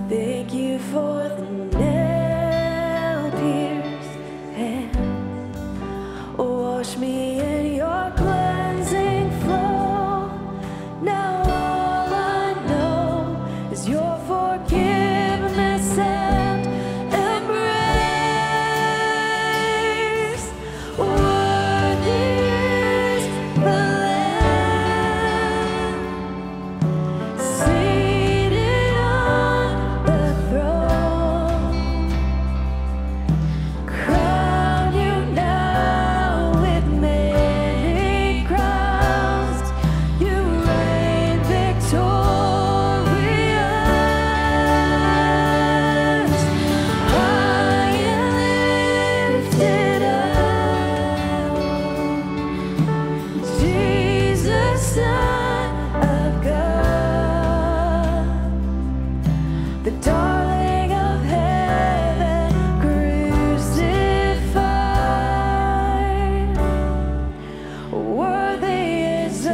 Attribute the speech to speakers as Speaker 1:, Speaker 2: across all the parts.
Speaker 1: Thank you for the nail-pierced hands. Wash me in your cleansing flow. Now all I know is your forgiveness and embrace. Worthy is the Lamb seated on the throne. Crown you now with many crowns. You reign victorious. High and lifted up, Jesus, Son of God, the darling of heaven, crucified. Worthy is the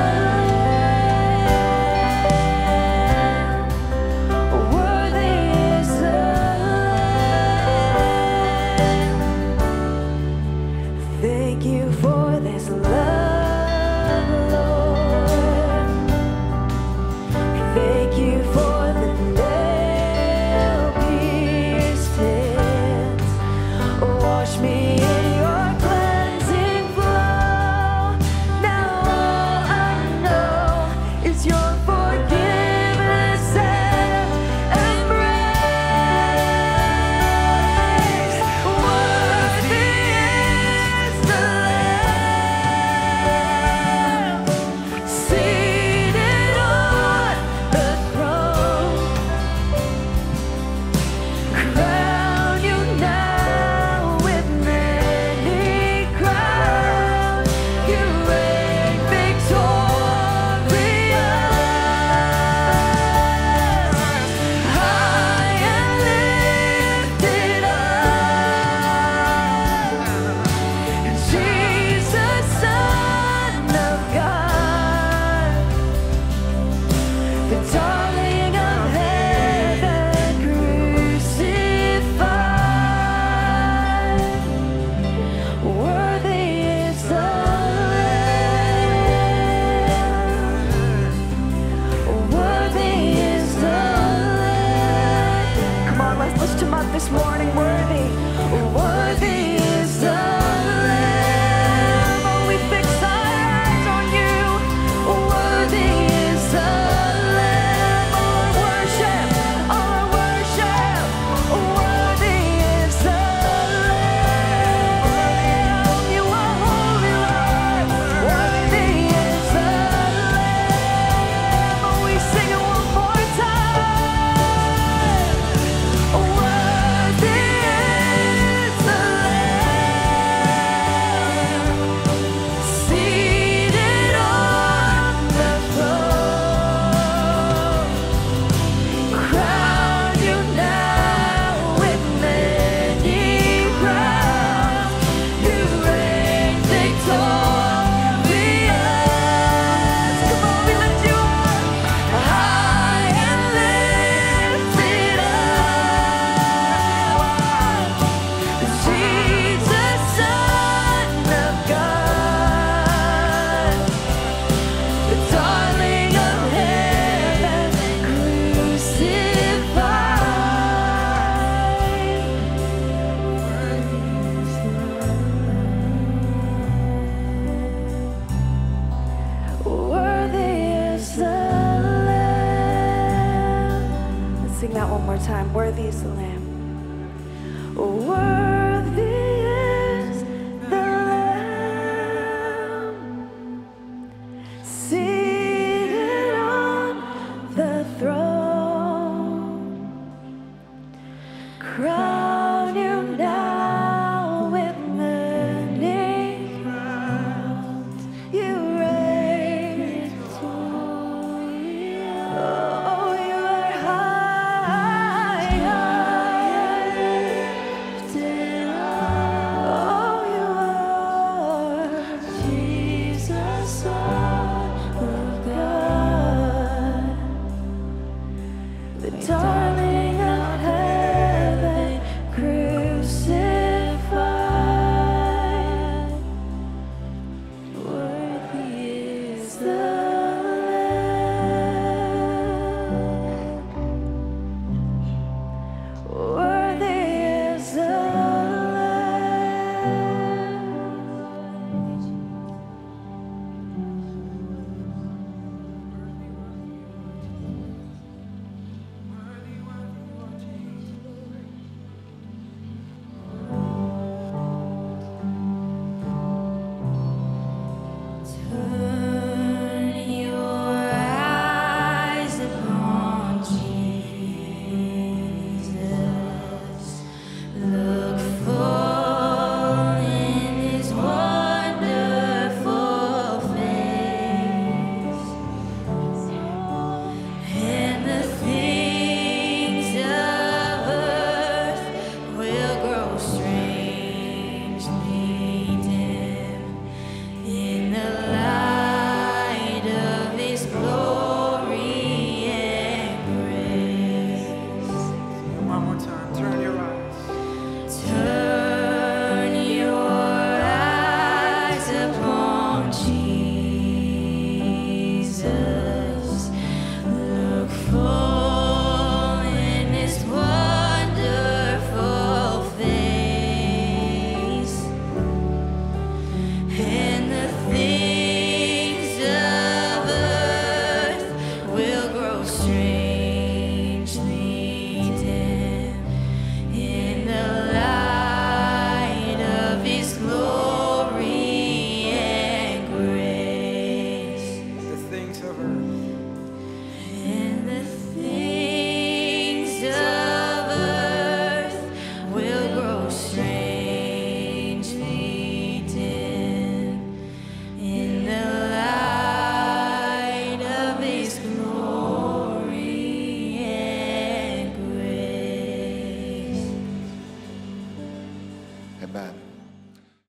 Speaker 1: Lamb. Worthy is the Lamb. Thank you for this love, Lord. Thank you for the nail-pierced hands. Wash me in your cleansing flow. Now all I know is your forgiveness and embrace. Worthy is the Lamb seated on the throne. Crown you now with many crowns. You reign victorious. High and lifted up, Jesus, Son of God, the darling of heaven, crucified. Worthy is the Lamb. Worthy is the Lamb. Come on, let's lift him up this morning. Worthy, worthy is the Lamb. Oh, we fix our eyes on you. Worthy is the Lamb. Our worship, our worship. Worthy is the Lamb. You are holy, Lord. Worthy is the Lamb. Oh, we sing it one more time. Worthy is the Lamb seated on the throne. Crown you now with many crowns. You reign victorious. Come on, we lift you up. High and lifted up, Jesus, Son of God, the darling of heaven, crucified. Worthy is the Lamb. Let's sing that one more time. Worthy is the Lamb. Worthy is the Lamb seated on the throne. Crown you now with many crowns. You reign victorious. Oh, you are high, high and lifted
Speaker 2: Amen.